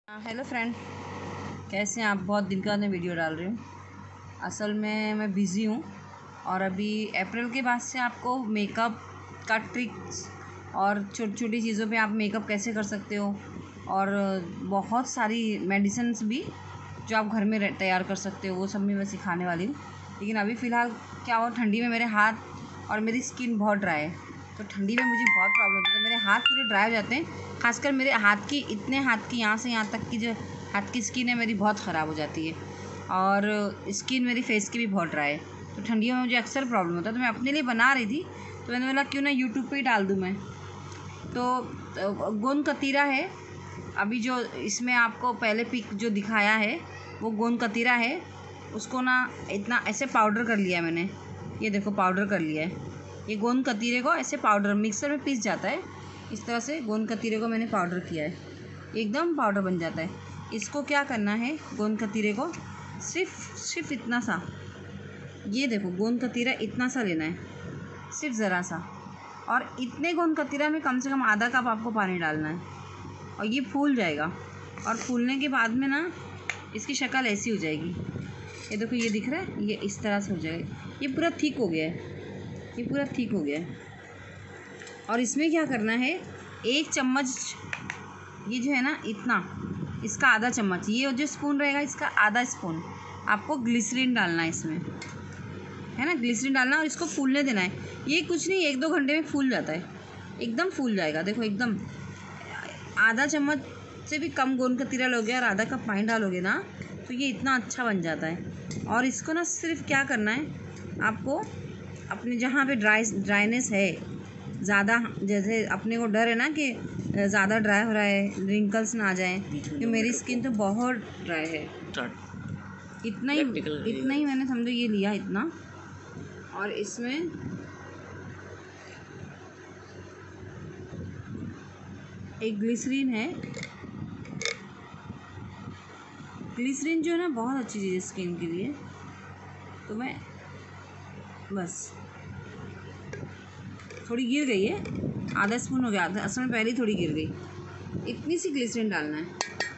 Hello friend, कैसे हैं आप? बहुत दिन के बाद मैं वीडियो डाल रही हूँ। असल में मैं बिज़ी हूँ और अभी अप्रैल के बाद से आपको मेकअप का ट्रिक्स और छोटी छोटी चीज़ों पे आप मेकअप कैसे कर सकते हो और बहुत सारी मेडिसिन्स भी जो आप घर में तैयार कर सकते हो वो सब भी मैं सिखाने वाली हूँ। लेकिन अभी फ़िलहाल क्या हुआ, ठंडी में मेरे हाथ और मेरी स्किन बहुत ड्राई है, तो ठंडी में मुझे बहुत प्रॉब्लम होती है। मेरे हाथ पूरे ड्राई हो जाते हैं, खासकर मेरे हाथ की यहाँ से यहाँ तक की जो हाथ की स्किन है मेरी बहुत ख़राब हो जाती है और स्किन मेरी फेस की भी बहुत ड्राई है। तो ठंडियों में मुझे अक्सर प्रॉब्लम होता है। तो मैं अपने लिए बना रही थी, तो मैंने बोला क्यों ना यूट्यूब पे ही डाल दूँ मैं। तो गोंद कतीरा है, अभी जो इसमें आपको पहले पिक जो दिखाया है वो गोंद कतीरा है। उसको ना इतना ऐसे पाउडर कर लिया मैंने, ये देखो पाउडर कर लिया है। ये गोंद कतीरे को ऐसे पाउडर मिक्सर में पीस जाता है, इस तरह से गोंद कतीरे को मैंने पाउडर किया है, एकदम पाउडर बन जाता है। इसको क्या करना है, गोंद कतीरे को सिर्फ इतना सा, ये देखो गोंद कतीरा इतना सा लेना है, सिर्फ ज़रा सा, और इतने गोंद कतीरा में कम से कम आधा कप आपको पानी डालना है और ये फूल जाएगा। और फूलने के बाद में ना इसकी शक्ल ऐसी हो जाएगी, ये देखो ये दिख रहा है, ये इस तरह से हो जाएगा। ये पूरा थिक हो गया है, ये पूरा थिक हो गया है। और इसमें क्या करना है, 1 चम्मच, ये जो है ना इतना, इसका आधा चम्मच, ये जो स्पून रहेगा इसका आधा स्पून आपको ग्लिसरीन डालना है इसमें, है ना, ग्लिसरीन डालना और इसको फूलने देना है। ये कुछ नहीं, 1-2 घंटे में फूल जाता है, एकदम फूल जाएगा। देखो एकदम आधा चम्मच से भी कम गोंद कतीरा लोगे और आधा कप पानी डालोगे ना तो ये इतना अच्छा बन जाता है। और इसको ना सिर्फ क्या करना है आपको, अपने जहाँ पे ड्राइनेस है ज़्यादा, जैसे अपने को डर है ना कि ज़्यादा ड्राई हो रहा है, रिंकल्स ना आ जाए, क्योंकि मेरी स्किन तो बहुत ड्राई है। इतना ही मैंने समझो ये लिया इतना, और इसमें एक ग्लिसरीन है। ग्लिसरीन जो है ना बहुत अच्छी चीज़ है स्किन के लिए। तो मैं बस थोड़ी गिर गई है, आधा स्पून हो गया, असल में पहले ही थोड़ी गिर गई। इतनी सी ग्लिसरीन डालना है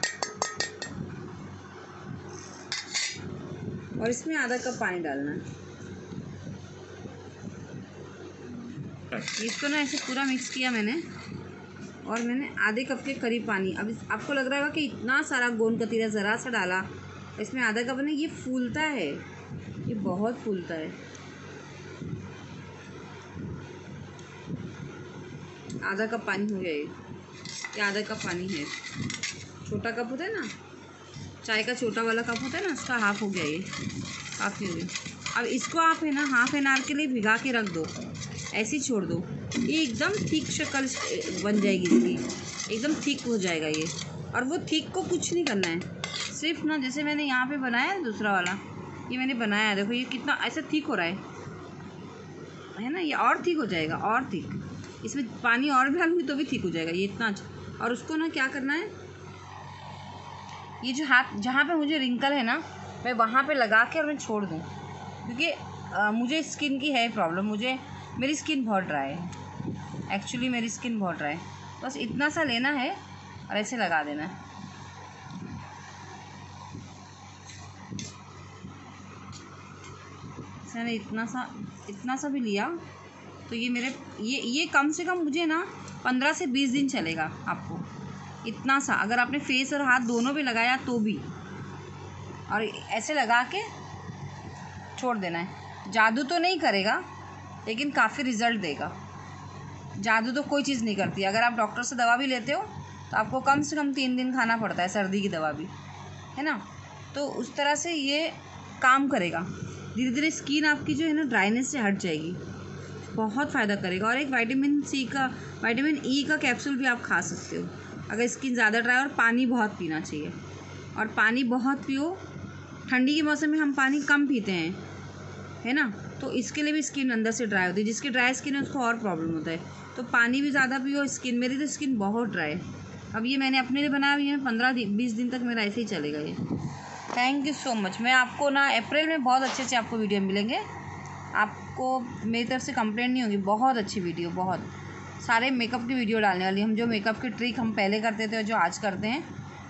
और इसमें आधा कप पानी डालना है। इसको ना ऐसे पूरा मिक्स किया मैंने, और मैंने आधे कप के करीब पानी, अब आपको लग रहा होगा कि इतना सारा गोंद कतीरा ज़रा सा डाला, इसमें आधा कप नहीं, ये फूलता है, ये बहुत फूलता है। आधा कप पानी हो गया, ये आधा कप पानी है। छोटा कप होता है ना, चाय का छोटा वाला कप होता है ना, उसका हाफ़ हो गया, ये काफ़ी हो गया। अब इसको आप है ना हाफ़ एन आवर के लिए भिगा के रख दो, ऐसे ही छोड़ दो, ये एकदम थिक शक्ल बन जाएगी इसकी, एकदम थिक हो जाएगा ये। और वो थिक को कुछ नहीं करना है, सिर्फ ना जैसे मैंने यहाँ पे बनाया है दूसरा वाला, ये मैंने बनाया है, देखो ये कितना ऐसे थिक हो रहा है ना, ये और थिक हो जाएगा, और थिक, इसमें पानी और भी डालूंगी तो भी ठीक हो जाएगा ये इतना अच्छा। और उसको ना क्या करना है, ये जो हाथ जहाँ पे मुझे रिंकल है ना, मैं वहाँ पे लगा के और मैं छोड़ दूँ, क्योंकि मुझे स्किन की है प्रॉब्लम, मेरी स्किन बहुत ड्राई है, एक्चुअली मेरी स्किन बहुत ड्राई है। बस इतना सा लेना है और ऐसे लगा देना है। मैंने इतना सा भी लिया, तो ये मेरे ये कम से कम मुझे ना 15 से 20 दिन चलेगा आपको, इतना सा, अगर आपने फेस और हाथ दोनों पे लगाया तो भी। और ऐसे लगा के छोड़ देना है। जादू तो नहीं करेगा लेकिन काफ़ी रिज़ल्ट देगा। जादू तो कोई चीज़ नहीं करती। अगर आप डॉक्टर से दवा भी लेते हो तो आपको कम से कम 3 दिन खाना पड़ता है, सर्दी की दवा भी, है ना। तो उस तरह से ये काम करेगा, धीरे धीरे स्किन आपकी जो है ना ड्राइनेस से हट जाएगी, बहुत फ़ायदा करेगा। और एक विटामिन ई का कैप्सूल भी आप खा सकते हो अगर स्किन ज़्यादा ड्राई। और पानी बहुत पीना चाहिए, और पानी बहुत पियो। ठंडी के मौसम में हम पानी कम पीते हैं, है ना, तो इसके लिए भी स्किन अंदर से ड्राई होती है। जिसकी ड्राई स्किन है उसको और प्रॉब्लम होता है, तो पानी भी ज़्यादा पियो। मेरी तो स्किन बहुत ड्राई है। अब ये मैंने अपने लिए बनाया हुआ है, 15-20 दिन तक मेरा ऐसे ही चलेगा ये। Thank you so much. मैं आपको ना अप्रैल में बहुत अच्छे आपको वीडियो मिलेंगे, आपको मेरी तरफ से कंप्लेंट नहीं होगी, बहुत अच्छी वीडियो, बहुत सारे मेकअप की वीडियो डालने वाली। हम जो मेकअप की ट्रिक हम पहले करते थे और जो आज करते हैं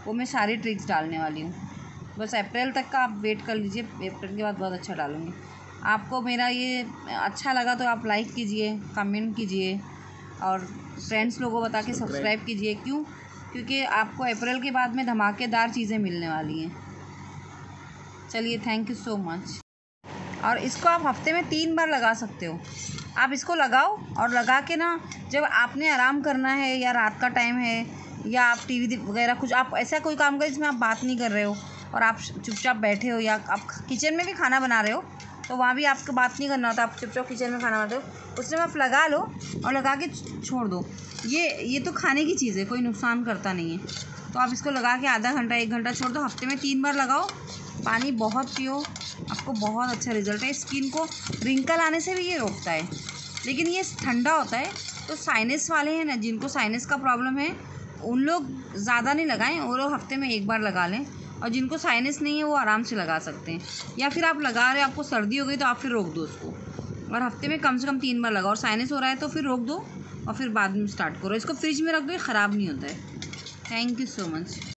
वो मैं सारी ट्रिक्स डालने वाली हूँ। बस अप्रैल तक का आप वेट कर लीजिए, अप्रैल के बाद बहुत अच्छा डालूँगी। आपको मेरा ये अच्छा लगा तो आप लाइक कीजिए, कमेंट कीजिए और फ्रेंड्स लोगों को बता के सब्सक्राइब कीजिए। क्यों? क्योंकि आपको अप्रैल के बाद में धमाकेदार चीज़ें मिलने वाली हैं। चलिए, थैंक यू सो मच। और इसको आप हफ्ते में 3 बार लगा सकते हो। आप इसको लगाओ और लगा के ना, जब आपने आराम करना है या रात का टाइम है या आप टीवी वगैरह कुछ, आप ऐसा कोई काम करें जिसमें आप बात नहीं कर रहे हो और आप चुपचाप बैठे हो, या आप किचन में भी खाना बना रहे हो तो वहाँ भी आपको बात नहीं करना होता, आप चुपचाप किचन में खाना बनाते हो, उसमें आप लगा लो और लगा के छोड़ दो। ये तो खाने की चीज़ है, कोई नुकसान करता नहीं है। तो आप इसको लगा के आधा घंटा 1 घंटा छोड़ दो। हफ्ते में 3 बार लगाओ, पानी बहुत पियो, आपको बहुत अच्छा रिजल्ट है। स्किन को रिंकल आने से भी ये रोकता है, लेकिन ये ठंडा होता है। तो साइनस वाले हैं ना, जिनको साइनस का प्रॉब्लम है, उन लोग ज़्यादा नहीं लगाएं, वो लोग हफ्ते में 1 बार लगा लें। और जिनको साइनस नहीं है वो आराम से लगा सकते हैं। या फिर आप लगा रहे हो, आपको सर्दी हो गई तो आप फिर रोक दो उसको, और हफ्ते में कम से कम 3 बार लगाओ। और साइनस हो रहा है तो फिर रोक दो और फिर बाद में स्टार्ट करो। इसको फ्रिज में रख दो, ये ख़राब नहीं होता है। Thank you so much.